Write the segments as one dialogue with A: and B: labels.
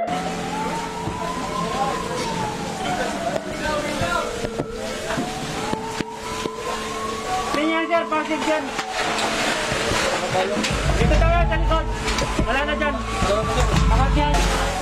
A: Tingnan sir, parking dyan. Dito tayo sa likod. Wala na dyan. Angat yan.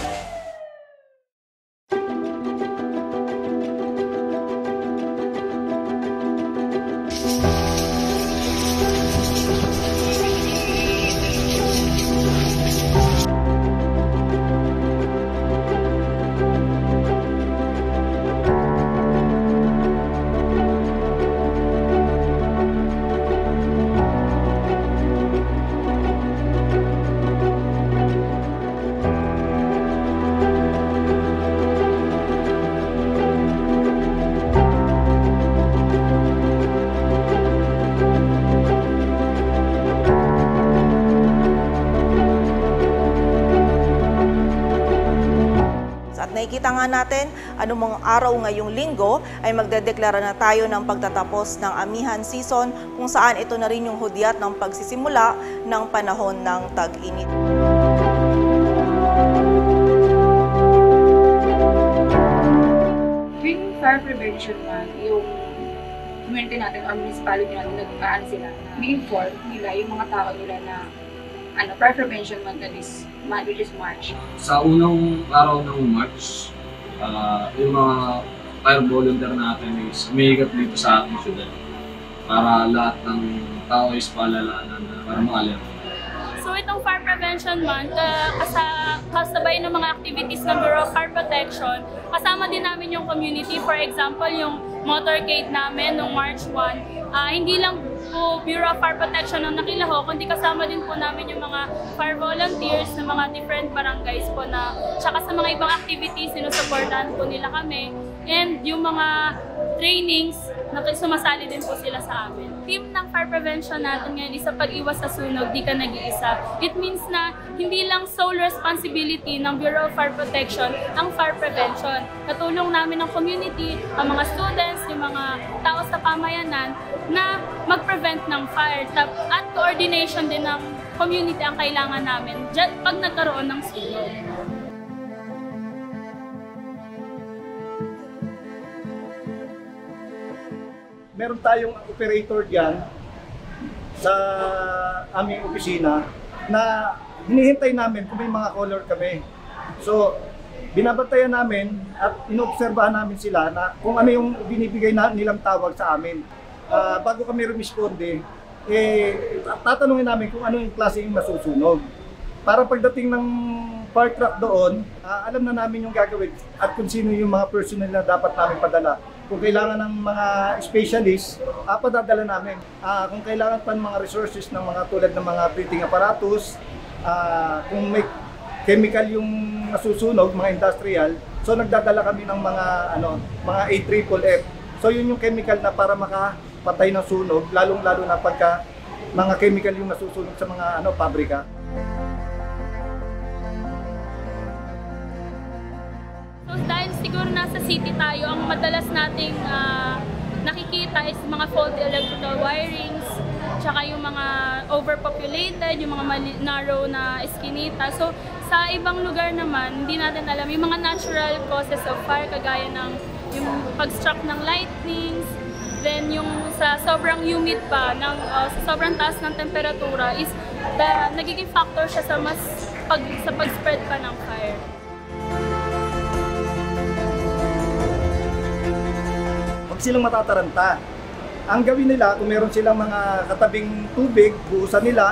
B: Nakikita nga natin, anumang araw ngayong linggo ay magdedeklara na tayo ng pagtatapos ng amihan season kung saan ito na rin yung hudyat ng pagsisimula ng panahon ng tag-init.
C: Tuwing fire prevention month, yung community natin or municipality natin nag-aan sila, ni-inform nila yung mga tao nila na fire prevention month na this month, which is March.
D: Sa unang araw ng March, yung mga fire volunteer natin is umiigat dito sa ating syudad para lahat ng tao is paalalahanan para makalim.
E: So itong Fire Prevention Month, kasabay ng mga activities ng Bureau of Fire Protection, kasama din namin yung community. For example, yung motorcade namin noong March 1, hindi lang po Bureau of Fire Protection ang nakilaho, kundi kasama din po namin yung mga fire volunteers ng mga different barangays po na, tsaka sa mga ibang activities, sinusuportahan po nila kami. And yung mga trainings, sumasali din po sila sa amin. Team ng fire prevention natin ngayon is sa pag-iwas sa sunog, di ka nag-iisa. It means na hindi lang sole responsibility ng Bureau of Fire Protection ang fire prevention. Katulong namin ng community, ang mga students, yung mga tao sa pamayanan na mag-prevent ng fire. At coordination din ng community ang kailangan namin pag nagkaroon ng sunog.
F: Meron tayong operator diyan sa aming opisina na hinihintay namin kung may mga color kami. So, binabantayan namin at inoobserbahan namin sila na kung ano yung binibigay nilang tawag sa amin. Bago kami rumisponde, tatanungin namin kung ano yung klase yung masusunog. Para pagdating ng fire truck doon, alam na namin yung gagawin at kung sino yung mga personnel na dapat namin padala. Kung kailangan ng mga specialist, padadala namin. Kung kailangan pa ng mga resources ng mga tulad ng mga breathing apparatus, kung may chemical yung nasusunog, mga industrial, so nagdadala kami ng mga AFFF. So yun yung chemical na para makapatay ng sunog, lalong-lalo na pagka mga chemical yung nasusunog sa mga pabrika.
E: So dahil siguro nasa city tayo, ang madalas nating nakikita is mga faulty electrical wirings, tsaka yung mga overpopulated, yung mga narrow na eskinita. So sa ibang lugar naman, hindi natin alam yung mga natural causes of fire, kagaya ng yung pag-struck ng lightnings, then yung sa sobrang humid pa, sa sobrang taas ng temperatura is nagiging factor siya sa pag-spread pa ng fire.
F: Huwag silang matataranta. Ang gawin nila, kung meron silang mga katabing tubig, buusan nila.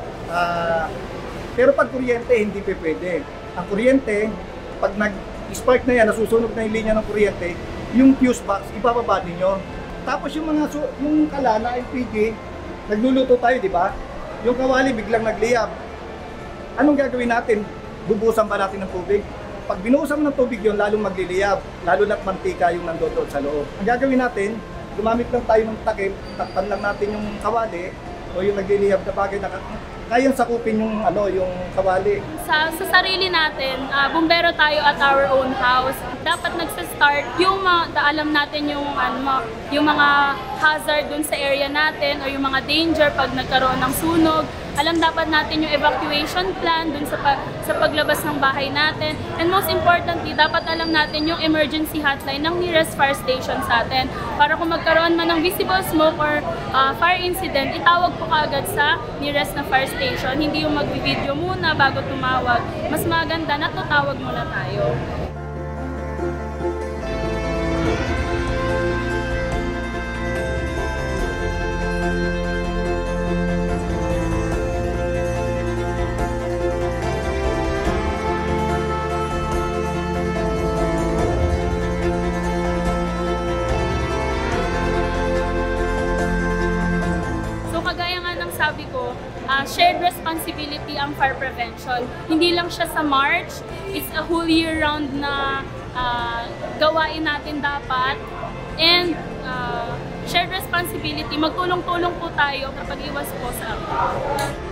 F: Pero pag kuryente, hindi pwede. Ang kuryente, pag nag-spark na yan, nasusunog na yung linya ng kuryente, yung fuse box, ibababa ninyo. Tapos yung kala na LPG, nagluluto tayo, di ba? Yung kawali biglang nagliyab. Anong gagawin natin? Bubusan ba natin ng tubig? Pag binuusan ng tubig yun, lalong magliliyab, lalo na't mantika yung nandoon sa loob. Ang gagawin natin, gumamit lang tayo ng takip, takpan lang natin yung kawali o yung nagliliyab na bagay na kayang sakupin yung kawali. Sa
E: sarili natin, bumbero tayo at our own house. Dapat nagsa-start yung alam natin yung mga hazard dun sa area natin o yung mga danger pag nagkaroon ng sunog. Alam dapat natin yung evacuation plan dun sa paglabas ng bahay natin. And most importantly, dapat alam natin yung emergency hotline ng nearest fire station sa atin. Para kung magkaroon man ng visible smoke or fire incident, itawag po kaagad sa nearest na fire station. Hindi yung mag-video muna bago tumawag. Mas maganda na tutawag muna tayo. Sabi ko, shared responsibility ang fire prevention. Hindi lang siya sa March, it's a whole year round na gawain natin dapat. And shared responsibility, magtulong-tulong po tayo kapag iwas po sa